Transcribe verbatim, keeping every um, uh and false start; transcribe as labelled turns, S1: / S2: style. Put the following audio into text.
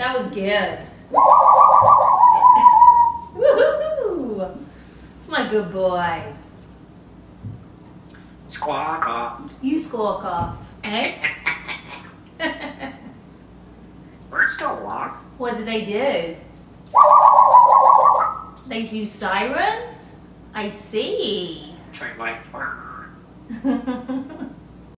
S1: That was good. Woohoo! It's my good boy.
S2: Squawk off.
S1: You squawk off, eh?
S2: Birds don't walk.
S1: What do they do? They use sirens? I see.
S2: Train like.